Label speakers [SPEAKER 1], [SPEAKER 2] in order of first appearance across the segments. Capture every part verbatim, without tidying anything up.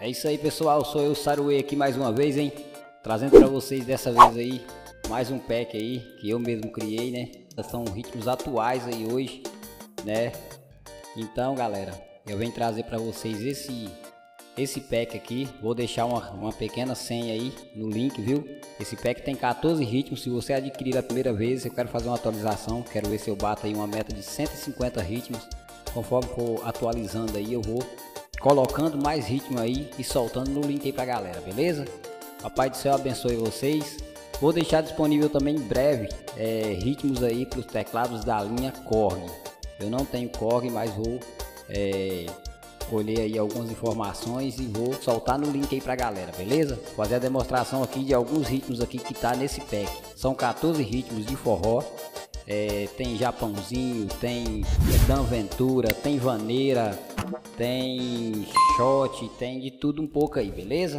[SPEAKER 1] É isso aí, pessoal, sou eu, Saruê, aqui mais uma vez, hein, trazendo para vocês dessa vez aí mais um pack aí que eu mesmo criei, né? São ritmos atuais aí hoje, né? Então, galera, eu venho trazer para vocês esse esse pack aqui. Vou deixar uma, uma pequena senha aí no link, viu? Esse pack tem quatorze ritmos. Se você adquirir a primeira vez, eu quero fazer uma atualização, quero ver se eu bato aí uma meta de cento e cinquenta ritmos. Conforme for atualizando aí, eu vou colocando mais ritmo aí e soltando no link aí pra galera, beleza? Papai do céu abençoe vocês. Vou deixar disponível também em breve é, ritmos aí para os teclados da linha Korg. Eu não tenho Korg, mas vou é, colher aí algumas informações e vou soltar no link aí pra galera, beleza? Vou fazer a demonstração aqui de alguns ritmos aqui que tá nesse pack. São quatorze ritmos de forró. É, tem Japãozinho, tem Dan Ventura, tem vaneira, tem shot, tem de tudo um pouco aí, beleza?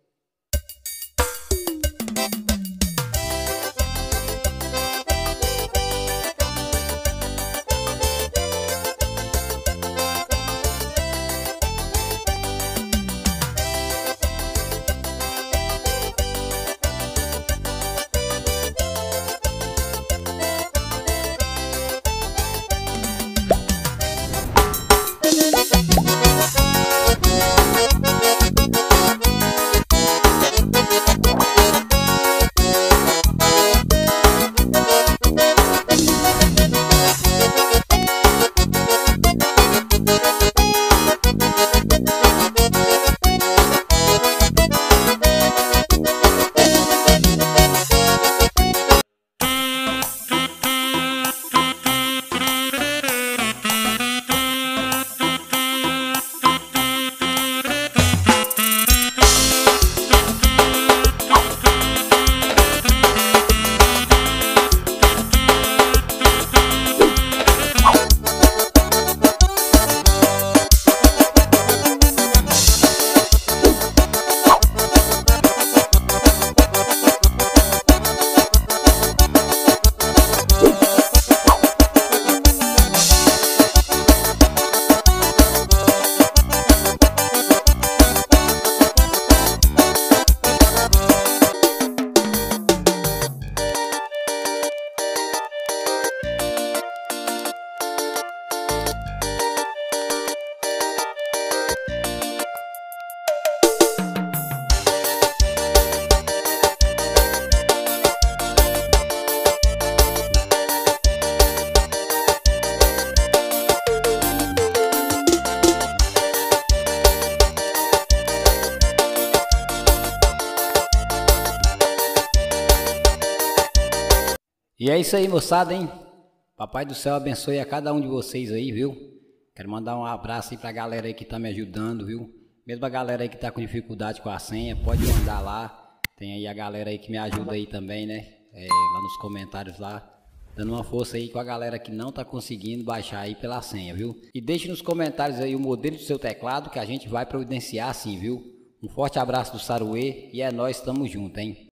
[SPEAKER 1] E é isso aí, moçada, hein? Papai do céu abençoe a cada um de vocês aí, viu? Quero mandar um abraço aí pra galera aí que tá me ajudando, viu? Mesmo a galera aí que tá com dificuldade com a senha, pode mandar lá. Tem aí a galera aí que me ajuda aí também, né? É, lá nos comentários lá, dando uma força aí com a galera que não tá conseguindo baixar aí pela senha, viu? E deixe nos comentários aí o modelo do seu teclado que a gente vai providenciar sim, viu? Um forte abraço do Saruê e é nóis, tamo junto, hein?